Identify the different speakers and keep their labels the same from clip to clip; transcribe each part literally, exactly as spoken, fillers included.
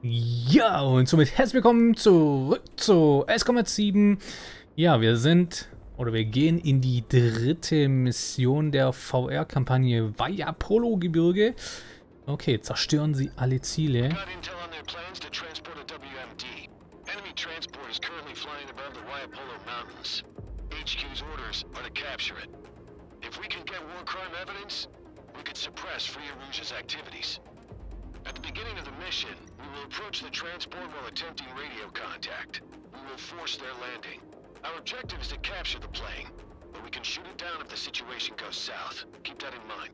Speaker 1: Ja, und somit herzlich willkommen zurück zu S Combat sieben. Ja, wir sind, oder wir gehen in die dritte Mission der V R-Kampagne Vajapolo-Gebirge. Okay, zerstören Sie alle Ziele.
Speaker 2: At the beginning of the mission, we will approach the transport while attempting radio contact. We will force their landing. Our objective is to capture the plane, but we can shoot it down if the situation goes south. Keep that in mind.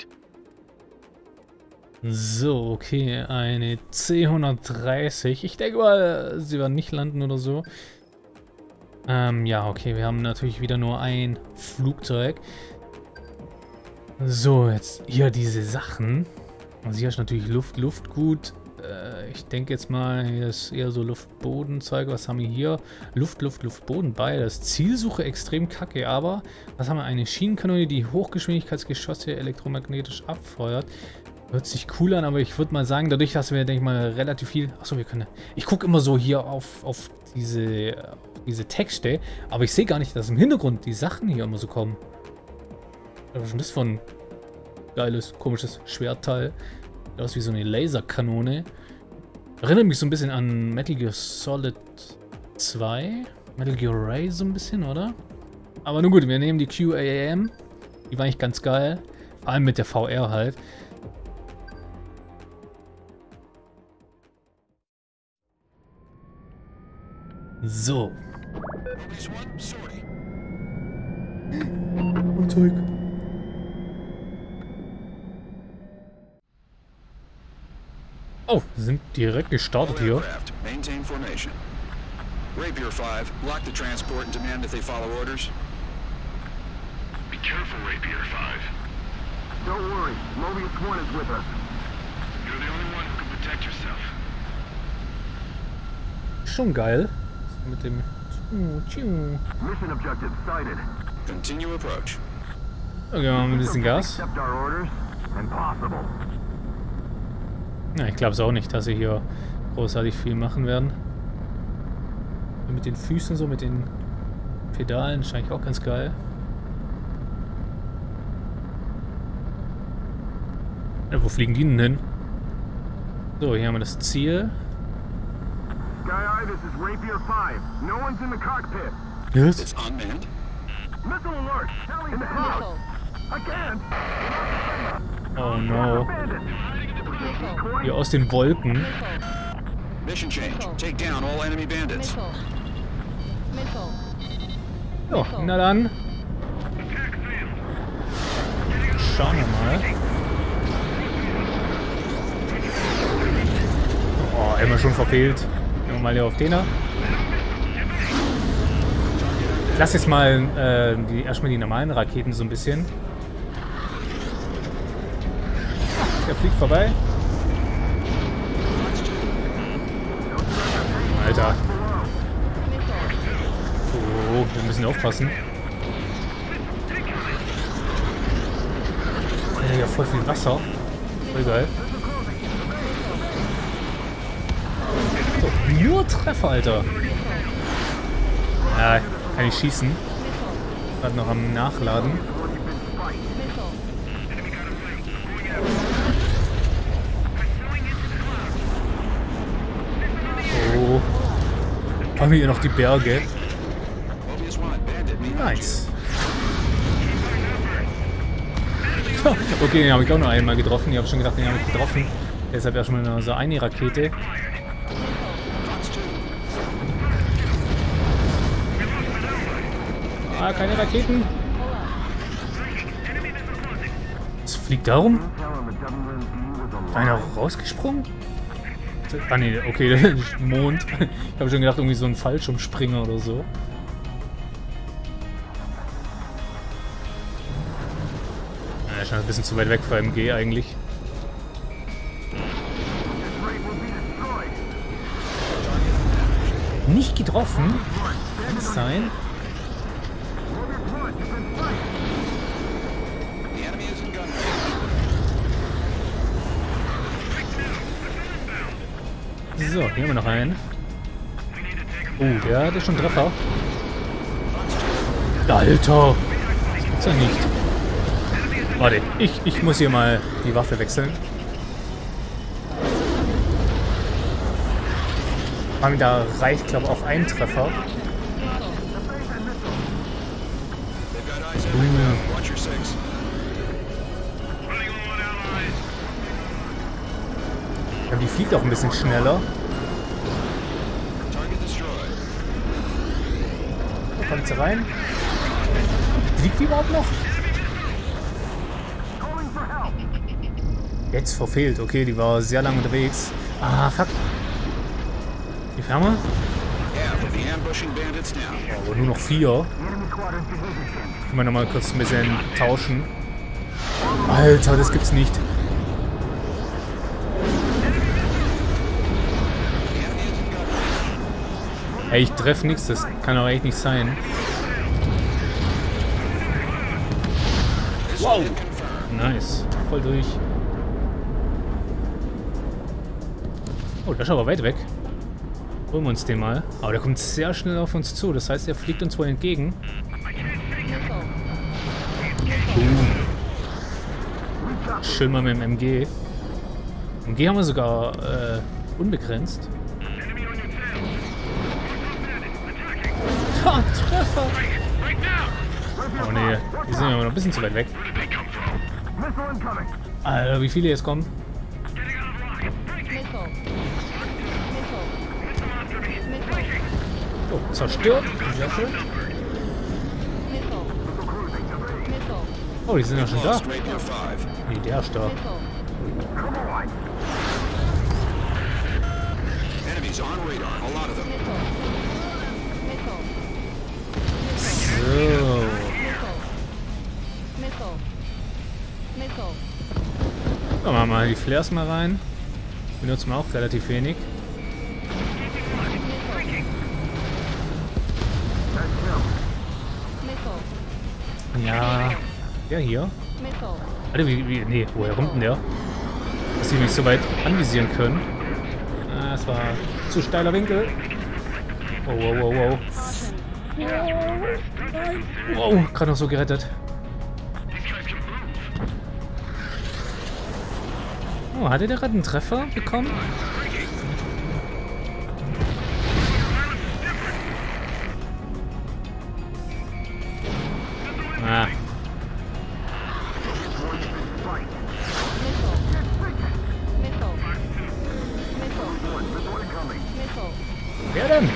Speaker 1: So, okay, eine C hundertdreißig. Ich denke mal, sie werden nicht landen oder so. Ähm, ja, okay, wir haben natürlich wieder nur ein Flugzeug. So, jetzt hier diese Sachen. Also hier ist natürlich Luft, Luft gut. Äh, ich denke jetzt mal, hier ist eher so Luft-Boden-Zeug. Was haben wir hier? Luft, Luft, Luft, Boden, beides. Zielsuche extrem kacke, aber was haben wir? Eine Schienenkanone, die Hochgeschwindigkeitsgeschosse elektromagnetisch abfeuert. Hört sich cool an, aber ich würde mal sagen, dadurch, dass wir, denke ich mal, relativ viel... Achso, wir können... Ich gucke immer so hier auf, auf diese, auf diese Texte, aber ich sehe gar nicht, dass im Hintergrund die Sachen hier immer so kommen. Was ist denn das von... Geiles, komisches Schwertteil. Sieht aus wie so eine Laserkanone. Erinnert mich so ein bisschen an Metal Gear Solid zwei. Metal Gear Ray so ein bisschen, oder? Aber nun gut, wir nehmen die Q A A M. Die war eigentlich ganz geil. Vor allem mit der V R halt. So. Zeug. Oh, wir sind direkt gestartet hier.
Speaker 2: Rapier five, block the transport and demand that they follow orders. Be careful, Rapier five. Don't worry, Mobius one is with us. You're the only one who can protect yourself.
Speaker 1: Schon geil. Mit dem...
Speaker 2: Mission objective sighted. Continue approach.
Speaker 1: Okay, machen wir ein bisschen Gas. Ja, ich glaube es auch nicht, dass sie hier großartig viel machen werden. Mit den Füßen so, mit den Pedalen, wahrscheinlich auch ganz geil. Ja, wo fliegen die denn hin? So, hier haben wir das Ziel.
Speaker 2: Sky Eye, this is Rapier five. No one's in the cockpit.
Speaker 1: Yes.
Speaker 2: It's unmanned. Missile alert! In the clouds! Again!
Speaker 1: Oh no. Hier aus den Wolken.
Speaker 2: Mission change. Take down all enemy bandits.
Speaker 1: Ja, na dann. Schauen wir mal. Oh, immer schon verfehlt. Nehmen wir mal hier auf den da. Ich lasse jetzt mal äh, die, erstmal die normalen Raketen so ein bisschen. Der fliegt vorbei. Alter. Oh, wir müssen aufpassen. Ja, voll viel Wasser. Voll geil. So, nur Treffer, Alter. Ja, kann ich schießen. Gerade noch am Nachladen. Oh. Haben wir hier noch die Berge. Nice. Okay, den habe ich auch noch einmal getroffen. Ich habe schon gedacht, den habe ich getroffen. Deshalb erstmal nur so eine Rakete. Ah, keine Raketen. Es fliegt darum. Einer rausgesprungen? Ah ne, okay, das ist Mond. Ich habe schon gedacht, irgendwie so ein Fallschirmspringer oder so. Ja, schon ein bisschen zu weit weg vor M G eigentlich. Nicht getroffen? Kann es sein? So, hier haben wir noch einen. Oh, der hatte schon einen Treffer. Alter! Das gibt's ja nicht. Warte, ich, ich muss hier mal die Waffe wechseln. Da reicht, glaube ich, auch ein Treffer. Uh. Ja, die fliegt auch ein bisschen schneller. Wo kommt sie rein? Fliegt die überhaupt noch? Jetzt verfehlt. Okay, die war sehr lange unterwegs. Ah, fuck. Die Färme? Oh, aber nur noch vier. Können wir nochmal kurz ein bisschen tauschen. Alter, das gibt's nicht. Ey, ich treffe nichts, das kann doch echt nicht sein. Wow! Nice. Voll durch. Oh, das ist aber weit weg. Holen wir uns den mal. Aber der kommt sehr schnell auf uns zu. Das heißt, er fliegt uns wohl entgegen. Uh. Schön mal mit dem M G. M G haben wir sogar äh, unbegrenzt. Ha, Treffer! Oh ne, die sind ja noch ein bisschen zu weit weg. Alter, wie viele jetzt kommen? Oh, zerstört. Sehr schön. Oh, die sind ja schon da. Nee, der ist da. So. So, machen wir mal die Flares mal rein. Benutzen wir auch relativ wenig. Ja, der hier. Alter, wie, wie, nee, woher kommt denn der? Dass sie mich so weit anvisieren können. Ah, es war zu steiler Winkel. Oh, wow, wow, wow. Wow, gerade noch so gerettet. Oh, hatte der gerade einen Treffer bekommen? Ah. Wer denn?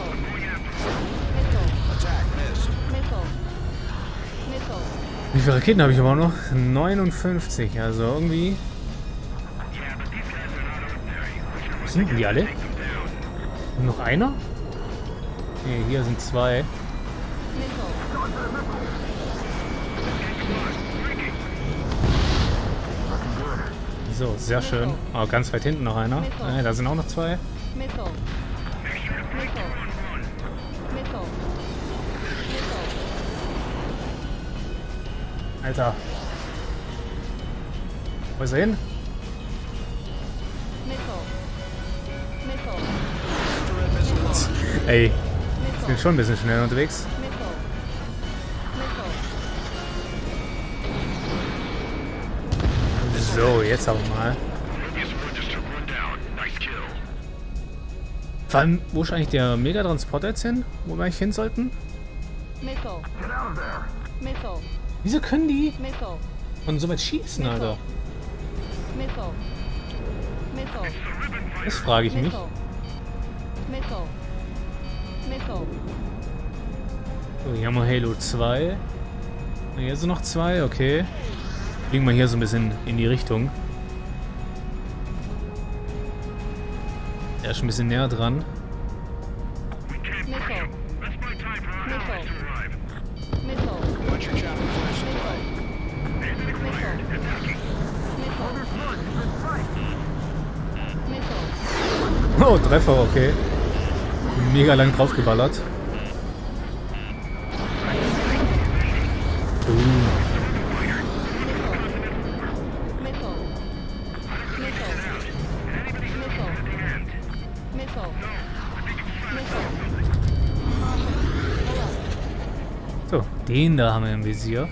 Speaker 1: Wie viele Raketen habe ich aber noch? neunundfünfzig, also irgendwie... Was sind denn die alle? Und noch einer? Ne, hier sind zwei. So, sehr schön. Oh, ganz weit hinten noch einer. Äh, da sind auch noch zwei. Alter. Wo ist er hin? Ey, ich bin schon ein bisschen schnell unterwegs. So, jetzt aber mal. Vor allem, wo ist eigentlich der Megatransporter jetzt hin? Wo wir eigentlich hin sollten? Wieso können die und so weit schießen, Alter? Das frage ich mich. So, hier haben wir Halo zwei. Hier sind noch zwei, okay. Fliegen wir hier so ein bisschen in die Richtung. Er ist ein bisschen näher dran. Oh, Treffer, okay. Mega lang draufgeballert. Uh. So, den da haben wir im Visier.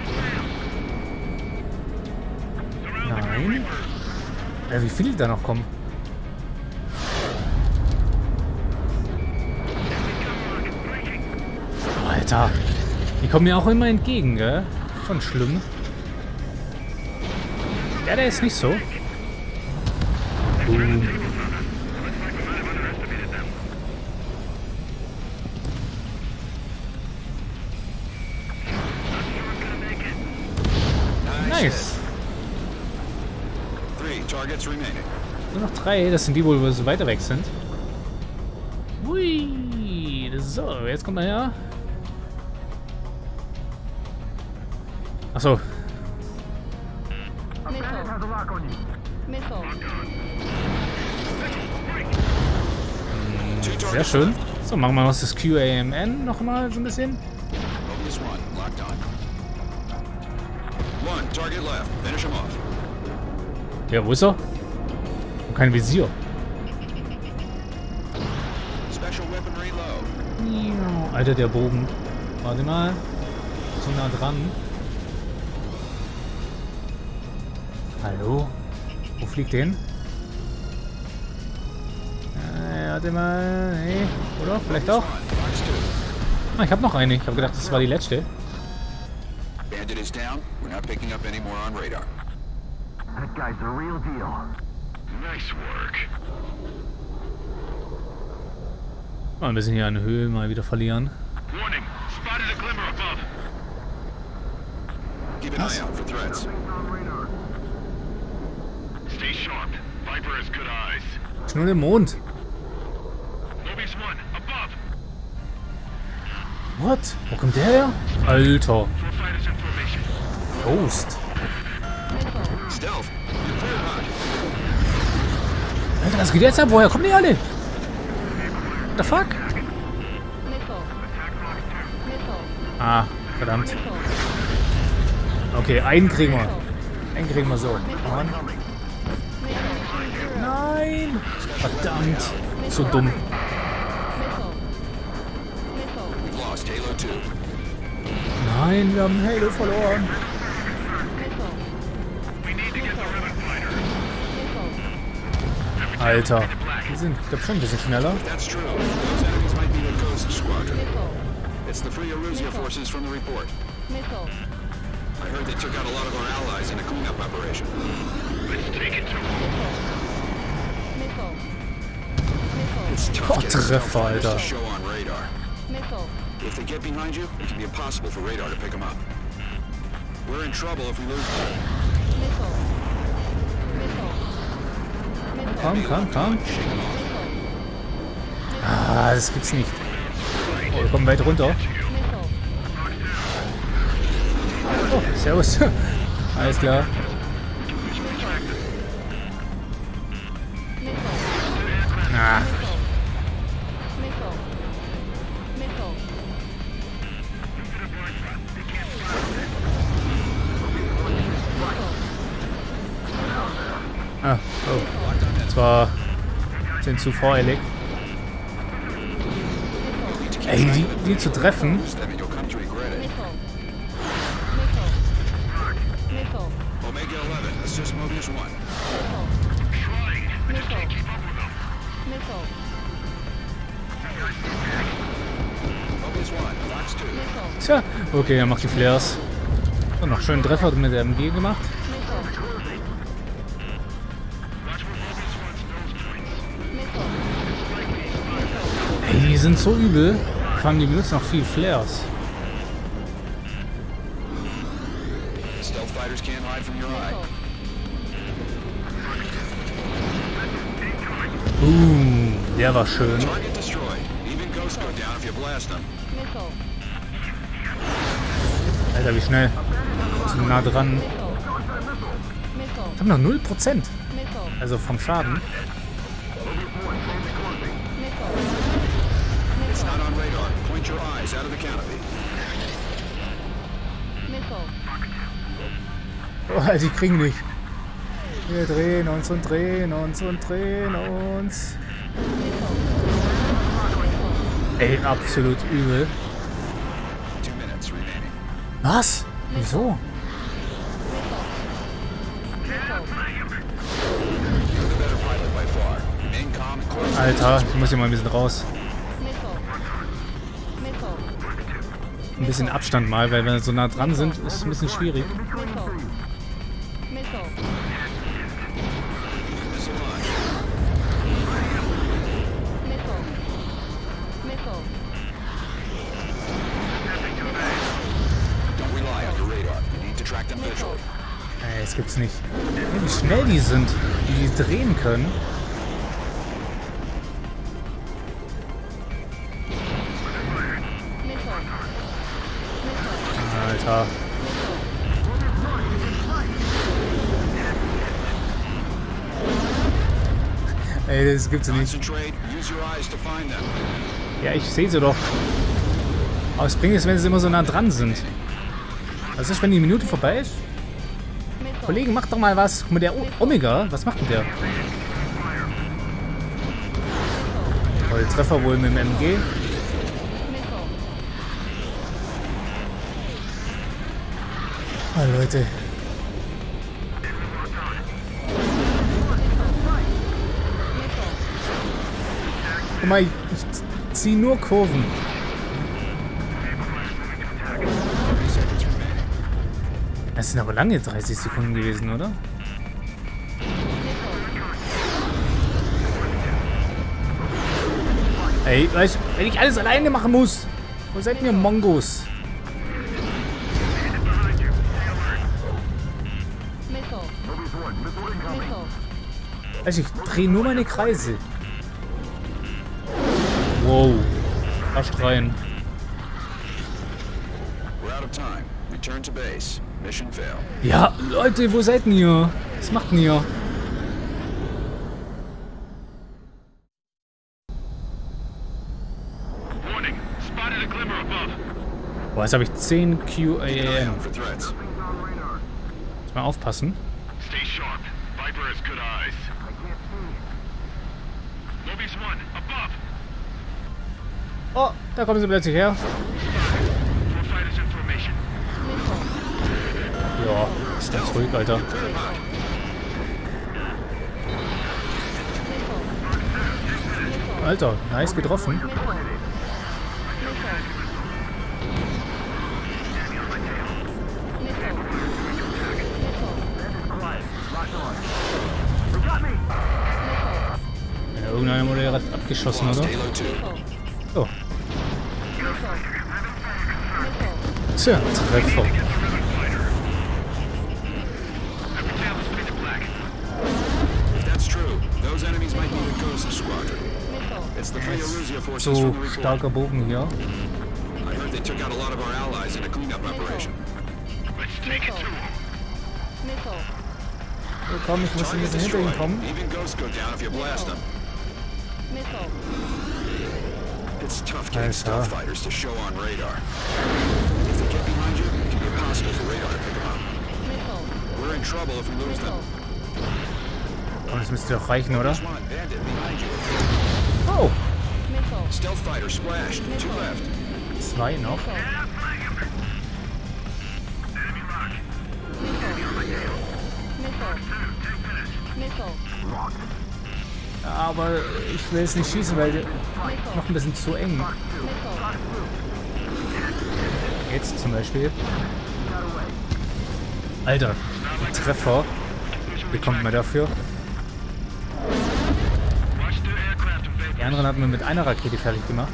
Speaker 1: Nein. Ja, wie viele da noch kommen? Alter. Die kommen mir auch immer entgegen, gell? Schon schlimm. Ja, der ist nicht so. Boom. Nice. Nur noch drei, das sind die, wo wir so weiter weg sind. Hui. So, jetzt kommt er her. Achso. Sehr schön. So, machen wir noch das Q A M N noch mal so ein bisschen. Ja, wo ist er? Und kein Visier. Alter, der Bogen. Warte mal. So nah dran. Hallo? Wo fliegt der hin? Äh, warte mal. Nee. Oder? Vielleicht auch? Ah, ich habe noch eine. Ich habe gedacht, das war die letzte.
Speaker 3: Bandit is down. We're not picking up any more on radar.
Speaker 2: That guy's the real deal. Nice work.
Speaker 1: Mal ein bisschen hier an Höhe mal wieder verlieren.
Speaker 2: Warning. Spotted a glimmer above.
Speaker 3: Keep an eye out for threats.
Speaker 2: Stay sharp. Viper has good eyes.
Speaker 1: Ist nur der Mond.
Speaker 2: Mobius one, above.
Speaker 1: What? Wo kommt der her? Alter.
Speaker 2: Four fighters in formation.
Speaker 1: Ghost.
Speaker 3: Stealth. You're clear hot.
Speaker 1: Alter, was geht jetzt ab? Woher kommen die alle? What the fuck? Ah, verdammt. Okay, einen kriegen wir. Einen kriegen wir so. Mann. Nein! Verdammt. So dumm.
Speaker 3: We've lost Halo two.
Speaker 1: Nein, wir haben Halo verloren. Alter. Die sind, ich glaube, schon ein bisschen schneller.
Speaker 3: That's true. Those enemies might be the Ghost Squadron. It's the Free Erusea forces from the report. I heard they took out a lot of our allies in a cleanup operation.
Speaker 2: Let's take it to them.
Speaker 3: It's tough
Speaker 1: Gott,
Speaker 3: getting
Speaker 1: Treffer,
Speaker 3: stealth fighters
Speaker 1: Alter.
Speaker 3: to show on radar. If they get behind you, it can be impossible for radar to pick them up. We're in trouble if we lose them.
Speaker 1: Komm, komm, komm. Ah, das gibt's nicht. Oh, wir kommen weit runter. Oh, servus. Alles klar. Ah. Ah, oh. Das war sind zu voreilig. Ey, die, die zu treffen.
Speaker 3: Omega eleven, assist Mobius one. Mobius one, Fox two.
Speaker 1: Tja, okay, er macht die Flares. Und noch schön Treffer mit der M G gemacht. Ey, die sind so übel. Vor allem, die benutzen noch viel Flares.
Speaker 3: Stealth fighters can't hide from your eye.
Speaker 1: Uh, der war schön.
Speaker 3: Target destroyed. Even ghosts go down if you blast them.
Speaker 1: Alter, wie schnell. So nah dran. Ich hab noch null Prozent. Also vom Schaden.
Speaker 3: It's not on radar. Point your eyes out of the canopy.
Speaker 1: Oh, die kriegen nicht. Wir drehen uns und drehen uns und drehen uns. Ey, absolut übel. Was? Wieso? Alter, ich muss hier mal ein bisschen raus. Ein bisschen Abstand mal, weil wenn wir so nah dran sind, ist es ein bisschen schwierig. Ey, das gibt's nicht. Wie schnell die sind, wie die drehen können. Alter. Ey, das gibt's nicht. Ja, ich sehe sie doch. Aber das bringt es, wenn sie immer so nah dran sind. Was ist, wenn die Minute vorbei ist? Kollegen, mach doch mal was. Guck mal, der o Omega, was macht denn der? Voll Treffer wohl mit dem M G. Oh, Leute. Guck mal, ich, ich zieh nur Kurven. Das sind aber lange dreißig Sekunden gewesen, oder? Ey, weißt, wenn ich alles alleine machen muss. Wo seid ihr Mongos? Also ich drehe nur meine Kreise. Wow. Fast rein. Ja, Leute, wo seid ihr? Was macht ihr? Boah, jetzt habe ich zehn Q A M. Muss mal aufpassen. Oh, da kommen sie plötzlich her. Ja, ist ganz ruhig, Alter. Alter, nice getroffen. Ja, irgendeiner wurde ja abgeschossen, oder? Oh. Tja, Treffer. So starker Bogen hier. So, komm, ich muss ein bisschen hinter ihm kommen. Alter. Oh, das müsste doch reichen, oder? Oh! Zwei noch. Aber ich will es nicht schießen, weil noch ein bisschen zu eng. Jetzt zum Beispiel. Alter, ein Treffer. Bekommt man dafür. Die anderen haben wir mit einer Rakete fertig gemacht.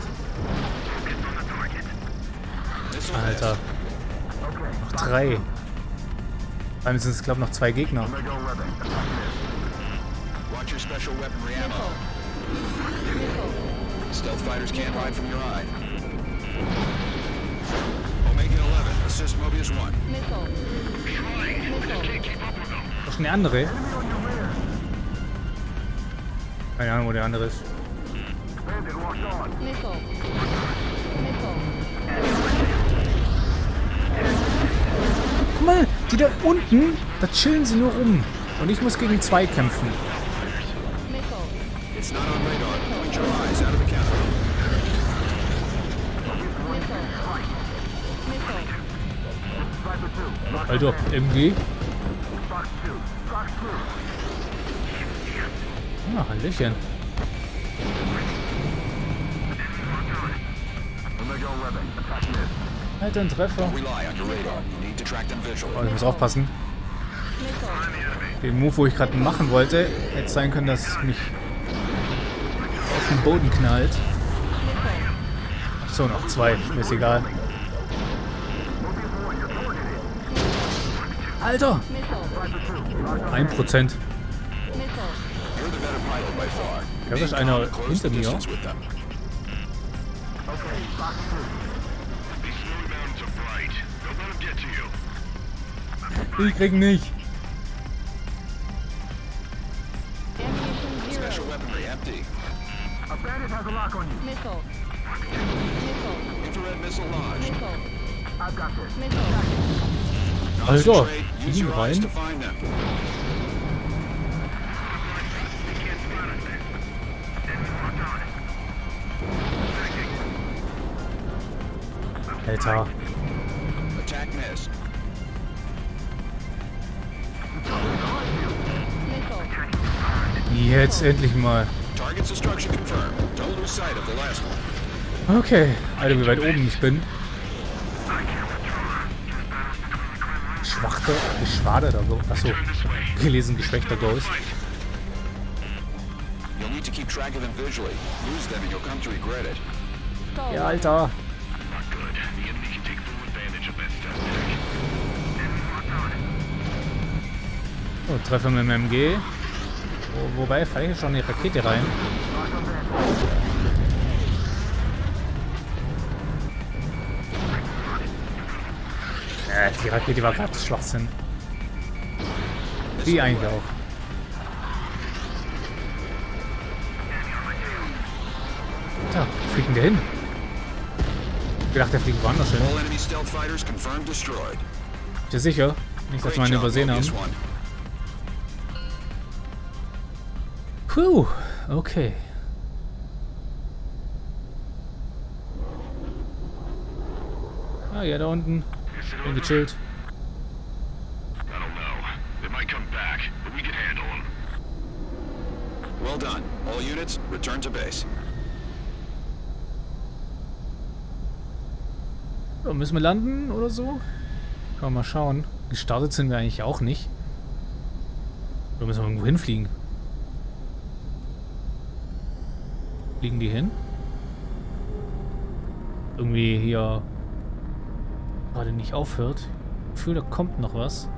Speaker 1: Alter. Noch drei. Vor allem sind es, glaube ich, noch zwei Gegner. Stealth fighters can't hide from your eye. Omega eleven, assist Mobius one. Was ist denn der andere? Keine Ahnung, wo der andere ist. Guck mal, die da unten, da chillen sie nur rum. Und ich muss gegen zwei kämpfen.
Speaker 3: It's not on radar. Point your eyes out of the canopy.
Speaker 1: Alter, M G. Ah, Hallöchen. Alter, ein Treffer. Oh, ich muss aufpassen. Den Move, wo ich gerade machen wollte, hätte sein können, dass es mich auf den Boden knallt. So, noch zwei. Mir ist egal. Alter! Ein Prozent. Da ist einer hinter mir. Ich krieg nicht. Alter, die rein. Alter. Jetzt endlich mal. Okay, Alter, wie weit oben ich bin. Schwachter, geschwaderter Ghost. Achso, gelesen, geschwächter Ghost. Ja, Alter. Oh, Treffer mit dem M G. Wo, wobei, falle ich schon eine Rakete rein. Äh, die Rakete war gerade Schwachsinn. Die eigentlich auch. Da, wo fliegt denn der hin? Ich dachte, der fliegt woanders hin. Ist ja sicher? Nicht, dass wir einen übersehen haben. Puh, okay. Ah, ja, da unten. Bin gechillt.
Speaker 3: Well done. All units, return to base.
Speaker 1: So, müssen wir landen oder so? Können wir mal schauen. Gestartet sind wir eigentlich auch nicht. Oder müssen wir irgendwo hinfliegen? Fliegen die hin? Irgendwie hier gerade nicht aufhört. Ich Gefühl, da kommt noch was.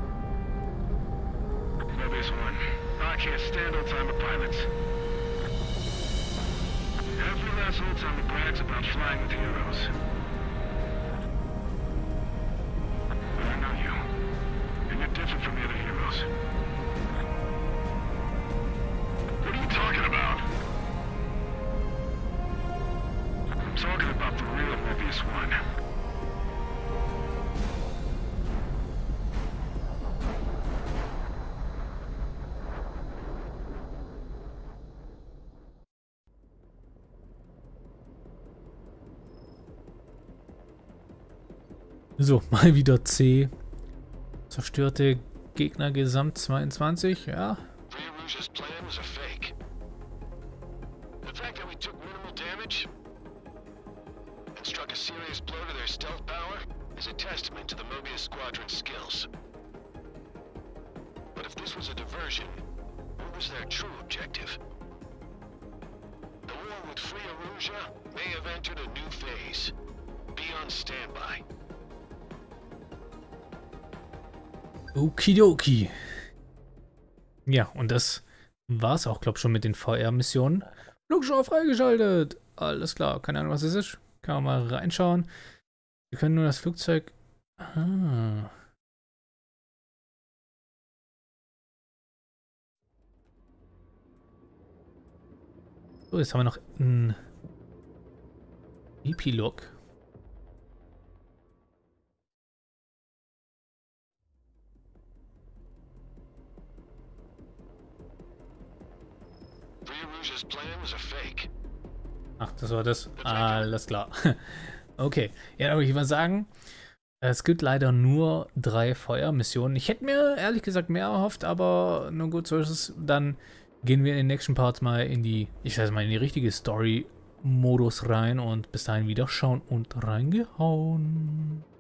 Speaker 1: So, mal wieder C. Zerstörte Gegner Gesamt zweiundzwanzig, ja. Okidoki. Ja, und das war es auch, glaube ich, schon mit den V R-Missionen. Flugschau freigeschaltet. Alles klar. Keine Ahnung, was es ist. Kann man mal reinschauen. Wir können nur das Flugzeug... Ah. So, jetzt haben wir noch einen Epilog.
Speaker 2: Rouge's plan was was a fake.
Speaker 1: Ach, das war das. Alles klar. Okay. Ja, dann würde ich mal sagen, es gibt leider nur drei Feuermissionen. Ich hätte mir ehrlich gesagt mehr erhofft, aber nur gut, so ist es. Dann gehen wir in den nächsten Parts mal in die, ich sag mal, in die richtige Story-Modus rein und bis dahin wieder schauen und reingehauen.